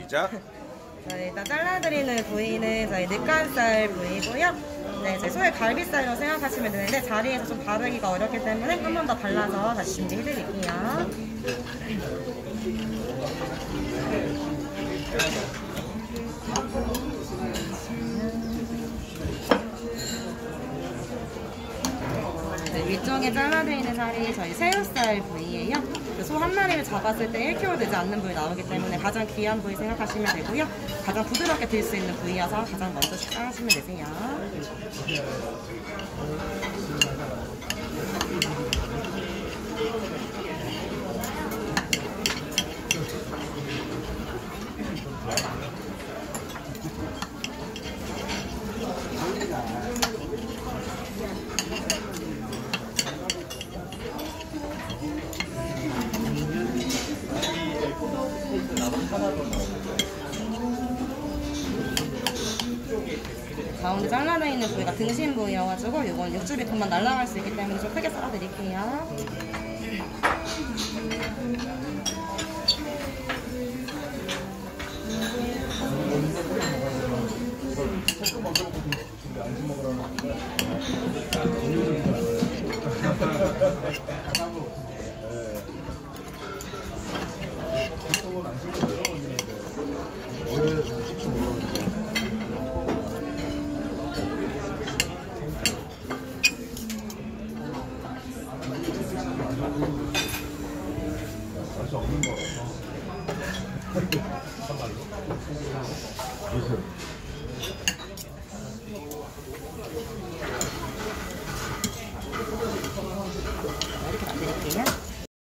시작. 네, 일단 잘라드리는 부위는 저희 늑간살 부위고요. 네, 저희 소의 갈비살로 생각하시면 되는데 자리에서 좀 바르기가 어렵기 때문에 한 번 더 발라서 다시 준비해드릴게요. 네, 위쪽에 잘라드리는 살이 저희 새우살 부위예요. 소 한 마리를 잡았을 때 1kg 되지 않는 부위 나오기 때문에 가장 귀한 부위 생각하시면 되고요. 가장 부드럽게 들 수 있는 부위여서 가장 먼저 식사하시면 되세요. 가운데 잘라져 있는 부위가 등심 부위여가지고 이건 육즙이 금방 날아갈 수 있기 때문에 좀 크게 썰어드릴게요.